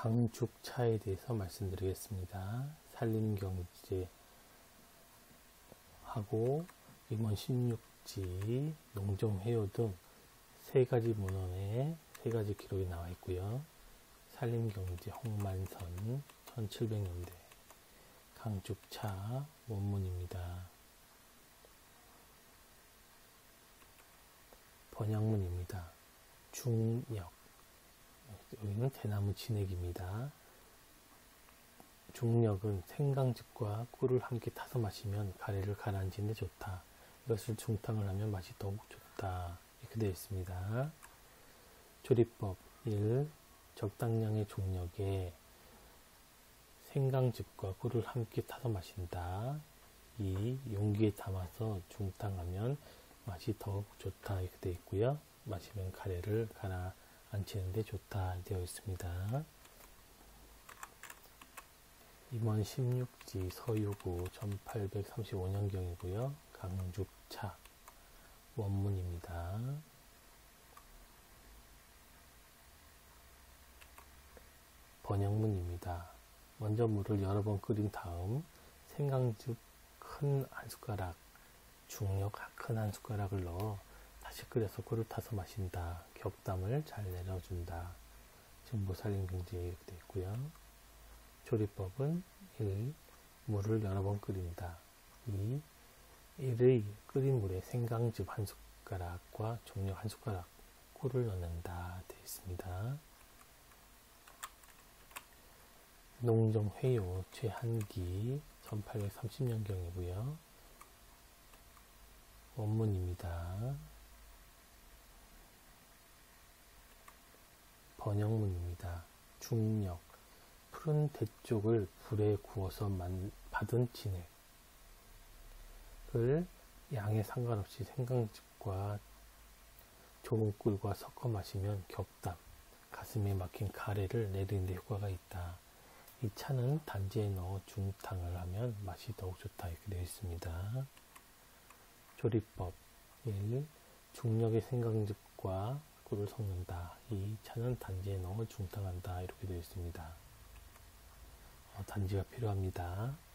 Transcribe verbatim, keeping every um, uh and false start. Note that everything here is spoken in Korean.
강죽차에 대해서 말씀드리겠습니다. 산림경제하고 임원 십육 지, 농정회요 등 세 가지 문헌에 세 가지 기록이 나와 있고요. 산림경제 홍만선 천칠백 년대 강죽차 원문입니다. 번역문입니다. 중력, 여기는 대나무 진액입니다. 중력은 생강즙과 꿀을 함께 타서 마시면 가래를 가라앉히는 데 좋다. 이것을 중탕을 하면 맛이 더욱 좋다. 이렇게 되어 있습니다. 조리법 일. 적당량의 중력에 생강즙과 꿀을 함께 타서 마신다. 이. 용기에 담아서 중탕하면 맛이 더욱 좋다. 이렇게 되어 있고요. 마시면 가래를 가라앉히는 데 좋다. 되어 있습니다. 임원 십육 지 서유구 천팔백삼십오 년경이고요. 강죽차 원문입니다. 번역문입니다. 먼저 물을 여러 번 끓인 다음 생강즙 큰 한 숟가락, 중력 큰 한 숟가락을 넣어 다시 끓여서 꿀을 타서 마신다. 격담을 잘 내려준다. 지금 산림경제에 이렇게 되어 있고요. 조리법은 일. 물을 여러 번 끓인다. 이. 일의 끓인 물에 생강즙 한 숟가락과 중력 한 숟가락, 꿀을 넣는다. 되어 있습니다. 농정회요 최한기 천팔백삼십 년경이고요. 원문입니다. 번역문입니다. 중력, 푸른 대쪽을 불에 구워서 만, 받은 진액을 양에 상관없이 생강즙과 좋은 꿀과 섞어 마시면 격담, 가슴에 막힌 가래를 내리는 데 효과가 있다. 이 차는 단지에 넣어 중탕을 하면 맛이 더욱 좋다. 이렇게 되어 있습니다. 조리법 일. 중력의 생강즙과 꿀을 섞는다. 이. 차는 단지에 넣어 중탕한다. 이렇게 되어 있습니다. 어, 단지가 필요합니다.